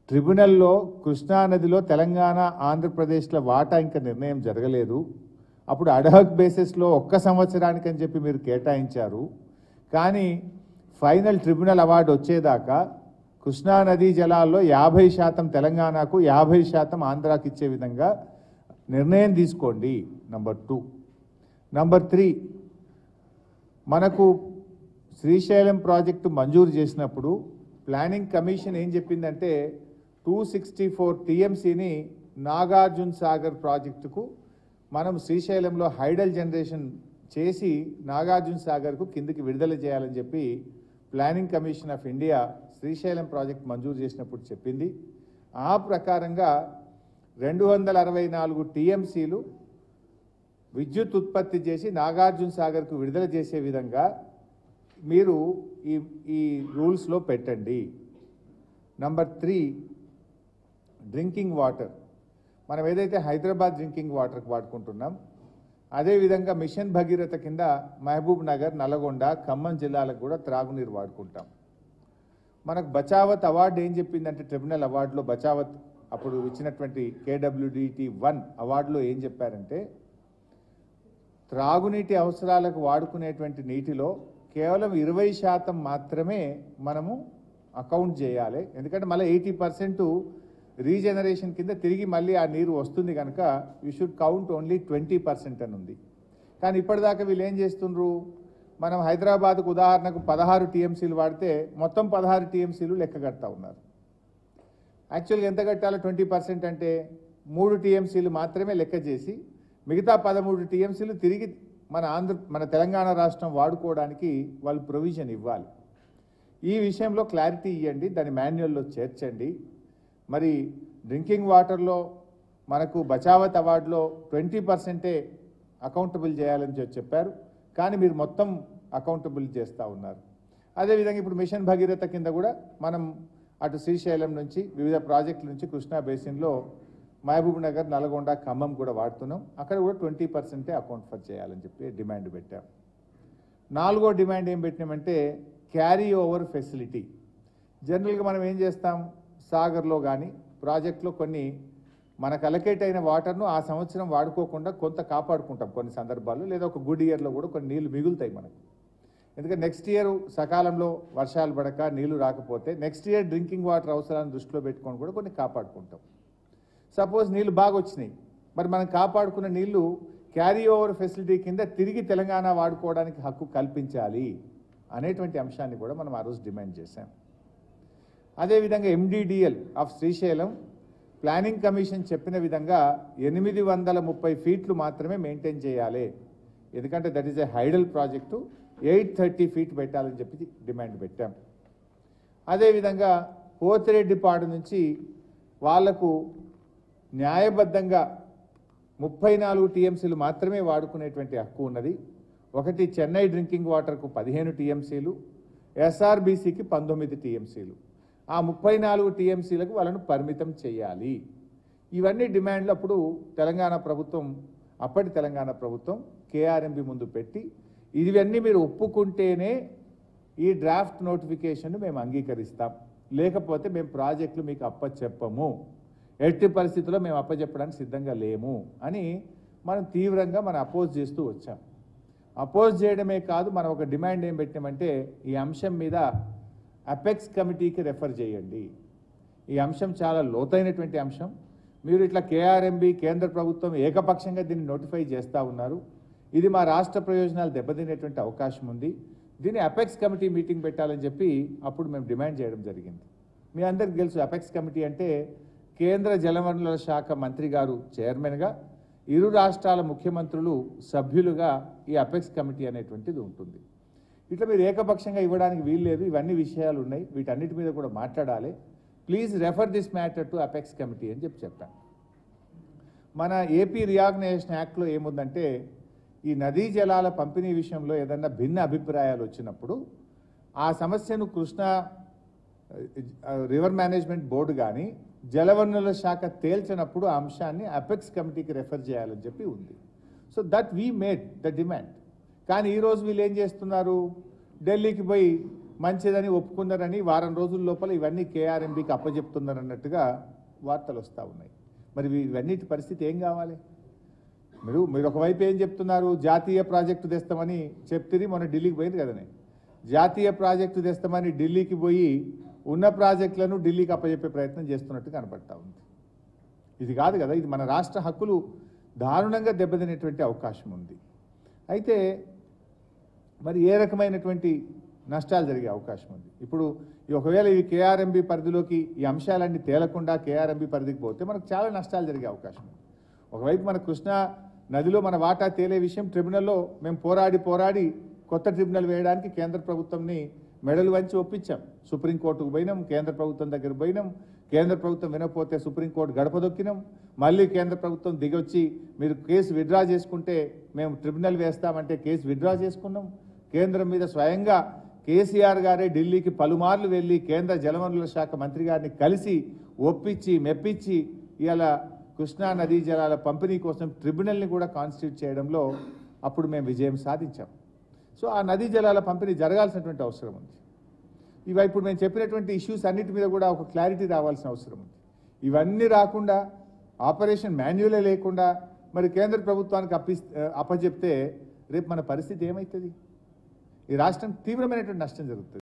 ట్రిబ్యునల్లో కృష్ణా నదిలో తెలంగాణ ఆంధ్రప్రదేశ్ల వాటా ఇంకా నిర్ణయం జరగలేదు. అప్పుడు అడ్హాక్ బేసిస్లో 1 సంవత్సరానికి అని చెప్పి మీరు కేటాయించారు. కానీ ఫైనల్ ట్రిబ్యునల్ అవార్డు వచ్చేదాకా కృష్ణా నదీ జలాల్లో 50% తెలంగాణకు 50% ఆంధ్రాకి ఇచ్చే విధంగా నిర్ణయం తీసుకోండి. నంబర్ 2. నంబర్ 3, మనకు శ్రీశైలం ప్రాజెక్టు మంజూరు చేసినప్పుడు ప్లానింగ్ కమిషన్ ఏం చెప్పిందంటే 264 టీఎంసీని నాగార్జున సాగర్ ప్రాజెక్టుకు మనం శ్రీశైలంలో హైడల్ జనరేషన్ చేసి నాగార్జున సాగర్కు కిందికి విడుదల చేయాలని చెప్పి planning commission of India Srisailam project మంజూరు చేసినప్పుడు చెప్పింది. ఆ ప్రకారంగా 264 టీఎంసీలు విద్యుత్ ఉత్పత్తి చేసి నాగార్జున సాగర్కు విడుదల చేసే విధంగా మీరు ఈ రూల్స్లో పెట్టండి. Number 3, drinking water. మనం ఏదైతే హైదరాబాద్ డ్రింకింగ్ వాటర్కి వాడుకుంటున్నాం, అదేవిధంగా మిషన్ భగీరథ కింద మహబూబ్ నగర్, నల్గొండ, ఖమ్మం జిల్లాలకు కూడా త్రాగునీరు వాడుకుంటాం. మనకు బచావత్ అవార్డు ఏం చెప్పిందంటే ట్రిబ్యునల్ అవార్డులో బచావత్ అప్పుడు ఇచ్చినటువంటి KWDT 1 అవార్డులో ఏం చెప్పారంటే త్రాగునీటి అవసరాలకు వాడుకునేటువంటి నీటిలో కేవలం 20% మాత్రమే మనము అకౌంట్ చేయాలి. ఎందుకంటే మళ్ళీ 80% రీజనరేషన్ కింద తిరిగి మళ్ళీ ఆ నీరు వస్తుంది కనుక యూ షుడ్ కౌంట్ ఓన్లీ 20% అని ఉంది. కానీ ఇప్పటిదాకా వీళ్ళు ఏం చేస్తుండ్రు, మనం హైదరాబాద్కు ఉదాహరణకు 16 టీఎంసీలు వాడితే మొత్తం 16 టీఎంసీలు లెక్క కడతా ఉన్నారు. యాక్చువల్గా ఎంత కట్టాలో 20% అంటే 3 టీఎంసీలు మాత్రమే లెక్క చేసి మిగతా 13 టీఎంసీలు తిరిగి మన తెలంగాణ రాష్ట్రం వాడుకోవడానికి వాళ్ళు ప్రొవిజన్ ఇవ్వాలి. ఈ విషయంలో క్లారిటీ ఇవ్వండి, దాని మాన్యువల్లో చేర్చండి. మరి డ్రింకింగ్ వాటర్లో మనకు బచావత్ అవార్డులో 20% అకౌంటబుల్ చేయాలని చెప్పారు, కానీ మీరు మొత్తం అకౌంటబుల్ చేస్తూ ఉన్నారు. అదేవిధంగా ఇప్పుడు మిషన్ భగీరథ కింద కూడా మనం అటు శ్రీశైలం నుంచి వివిధ ప్రాజెక్టుల నుంచి కృష్ణా బేసిన్లో మహబూబ్ నగర్, నల్గొండ, ఖమ్మం కూడా వాడుతున్నాం. అక్కడ కూడా 20% అకౌంట్ ఫర్ చేయాలని చెప్పి డిమాండ్ పెట్టాం. 4వ డిమాండ్ ఏం పెట్టినామంటే క్యారీ ఓవర్ ఫెసిలిటీ. జనరల్గా మనం ఏం చేస్తాం, సాగర్లో కానీ ప్రాజెక్టులో కొన్ని మనకు అలకేట్ అయిన వాటర్ను ఆ సంవత్సరం వాడుకోకుండా కొంత కాపాడుకుంటాం కొన్ని సందర్భాల్లో, లేదా ఒక గుడ్ ఇయర్లో కూడా కొన్ని నీళ్లు మిగులుతాయి మనకు. ఎందుకంటే నెక్స్ట్ ఇయర్ సకాలంలో వర్షాలు పడక నీళ్లు రాకపోతే నెక్స్ట్ ఇయర్ డ్రింకింగ్ వాటర్ అవసరాలను దృష్టిలో పెట్టుకొని కూడా కొన్ని కాపాడుకుంటాం. సపోజ్ నీళ్లు బాగా వచ్చినాయి, మరి మనం కాపాడుకున్న నీళ్లు క్యారీ ఓవర్ ఫెసిలిటీ కింద తిరిగి తెలంగాణ వాడుకోవడానికి హక్కు కల్పించాలి అనేటువంటి అంశాన్ని కూడా మనం ఆ రోజు డిమాండ్ చేశాం. అదేవిధంగా MDDL of Srisailam planning commission చెప్పిన విధంగా 830 ఫీట్లు మాత్రమే మెయింటైన్ చేయాలి. ఎందుకంటే that is a hydel project, 830 feet పెట్టాలని చెప్పి డిమాండ్ పెట్టాం. అదేవిధంగా పోతిరెడ్డిపాడు నుంచి వాళ్లకు న్యాయబద్ధంగా 34 టీఎంసీలు మాత్రమే వాడుకునేటువంటి హక్కు ఉన్నది. ఒకటి చెన్నై డ్రింకింగ్ వాటర్కు 15 టీఎంసీలు, SRBCకి 19 టీఎంసీలు. ఆ 34 టీఎంసీలకు వాళ్ళను పరిమితం చేయాలి. ఇవన్నీ డిమాండ్లు అప్పుడు అప్పటి తెలంగాణ ప్రభుత్వం KRMB ముందు పెట్టి ఇవన్నీ మీరు ఒప్పుకుంటేనే ఈ డ్రాఫ్ట్ నోటిఫికేషన్ మేము అంగీకరిస్తాం, లేకపోతే మేము ప్రాజెక్టులు మీకు అప్పచెప్పము, ఎట్టి పరిస్థితుల్లో మేము అప్పచెప్పడానికి సిద్ధంగా లేము అని మనం తీవ్రంగా అపోజ్ చేస్తూ వచ్చాం. అపోజ్ చేయడమే కాదు, మనం ఒక డిమాండ్ ఏం పెట్టామంటే ఈ అంశం మీద అపెక్స్ కమిటీకి రెఫర్ చేయండి. ఈ అంశం చాలా లోతైనటువంటి అంశం. మీరు ఇట్లా KRMB కేంద్ర ప్రభుత్వం ఏకపక్షంగా దీన్ని నోటిఫై చేస్తూ ఉన్నారు. ఇది మా రాష్ట్ర ప్రయోజనాలు దెబ్బతినేటువంటి అవకాశం ఉంది. దీన్ని అపెక్స్ కమిటీ మీటింగ్ పెట్టాలని చెప్పి అప్పుడు మేము డిమాండ్ చేయడం జరిగింది. మీ అందరికీ తెలుసు అపెక్స్ కమిటీ అంటే కేంద్ర జలవనరుల శాఖ మంత్రి గారు చైర్మన్గా, ఇరు రాష్ట్రాల ముఖ్యమంత్రులు సభ్యులుగా ఈ అపెక్స్ కమిటీ అనేటువంటిది ఉంటుంది. ఇట్లా మీరు ఏకపక్షంగా ఇవ్వడానికి వీల్లేదు. ఇవన్నీ విషయాలు ఉన్నాయి, వీటన్నిటి మీద కూడా మాట్లాడాలి. Please refer this matter to apex committee అని చెప్పాను. మన ఏపీ రీఆర్గనైజేషన్ యాక్ట్లో ఏముందంటే ఈ నదీ జలాల పంపిణీ విషయంలో ఏదన్నా భిన్న అభిప్రాయాలు వచ్చినప్పుడు ఆ సమస్యను కృష్ణా రివర్ మేనేజ్మెంట్ బోర్డు కానీ జలవనరుల శాఖ తేల్చినప్పుడు ఆ అంశాన్ని అపెక్స్ కమిటీకి రెఫర్ చేయాలని చెప్పి ఉంది. So that we made the demand. కానీ ఈరోజు వీళ్ళు ఏం చేస్తున్నారు, ఢిల్లీకి పోయి మంచిదని ఒప్పుకున్నారని వారం రోజుల లోపల ఇవన్నీ కేఆర్ఎంబీకి అప్పచెప్తున్నారన్నట్టుగా వార్తలు వస్తూ ఉన్నాయి. మరి ఇవన్నిటి పరిస్థితి ఏం కావాలి? మీరు ఒకవైపు ఏం చెప్తున్నారు, జాతీయ ప్రాజెక్టు తెస్తామని చెప్తే మొన్న ఢిల్లీకి పోయింది కదనే. జాతీయ ప్రాజెక్టు తెస్తామని ఢిల్లీకి పోయి ఉన్న ప్రాజెక్టులను ఢిల్లీకి అప్పచెప్పే ప్రయత్నం చేస్తున్నట్టు కనపడతా ఉంది. ఇది కాదు కదా, ఇది మన రాష్ట్ర హక్కులు దారుణంగా దెబ్బతినేటువంటి అవకాశం ఉంది. అయితే మరి ఏ రకమైనటువంటి నష్టాలు జరిగే అవకాశం ఉంది? ఇప్పుడు ఒకవేళ ఈ కేఆర్ఎంబీ పరిధిలోకి ఈ అంశాలన్నీ తేలకుండా కేఆర్ఎంబీ పరిధికి పోతే మనకు చాలా నష్టాలు జరిగే అవకాశం ఉంది. ఒకవైపు మన కృష్ణా నదిలో మన వాటా తేలే విషయం ట్రిబ్యునల్లో మేము పోరాడి కొత్త ట్రిబ్యునల్ వేయడానికి కేంద్ర ప్రభుత్వంని మెడలు వంచి ఒప్పించాం. సుప్రీంకోర్టుకు పోయినాం, కేంద్ర ప్రభుత్వం దగ్గర పోయినాం. కేంద్ర ప్రభుత్వం వినకపోతే సుప్రీంకోర్టు గడప దొక్కినాం. మళ్ళీ కేంద్ర ప్రభుత్వం దిగొచ్చి మీరు కేసు విత్డ్రా చేసుకుంటే మేము ట్రిబ్యునల్ వేస్తామంటే కేసు విత్డ్రా చేసుకున్నాం. కేంద్రం మీద స్వయంగా కేసీఆర్ గారే ఢిల్లీకి పలుమార్లు వెళ్ళి కేంద్ర జలవనరుల శాఖ మంత్రి గారిని కలిసి ఒప్పించి మెప్పించి ఇలా కృష్ణా నదీ జలాల పంపిణీ కోసం ట్రిబ్యునల్ని కూడా కాన్స్టిట్యూట్ చేయడంలో అప్పుడు మేము విజయం సాధించాం. సో ఆ నదీ జలాల పంపిణీ జరగాల్సినటువంటి అవసరం ఉంది. ఇప్పుడు మేము చెప్పినటువంటి ఇష్యూస్ అన్నిటి మీద కూడా ఒక క్లారిటీ రావాల్సిన అవసరం ఉంది. ఇవన్నీ రాకుండా ఆపరేషన్ మాన్యువలే లేకుండా మరి కేంద్ర ప్రభుత్వానికి అప్పచెప్తే రేపు మన పరిస్థితి ఏమవుతుంది? ఈ రాష్ట్రం తీవ్రమైనటువంటి నష్టం జరుగుతుంది.